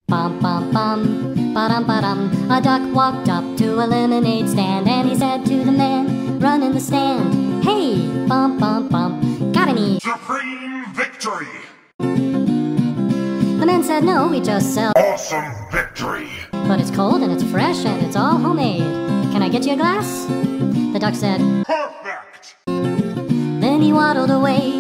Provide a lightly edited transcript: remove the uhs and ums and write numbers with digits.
Bum bum bum, ba-dum ba-dum. A duck walked up to a lemonade stand, and he said to the man running the stand, "Hey, bum bum bum, got any Supreme victory! The man said, "No, we just sell Awesome victory! but it's cold and it's fresh and it's all homemade. Can I get you a glass?" The duck said, Perfect! Then he waddled away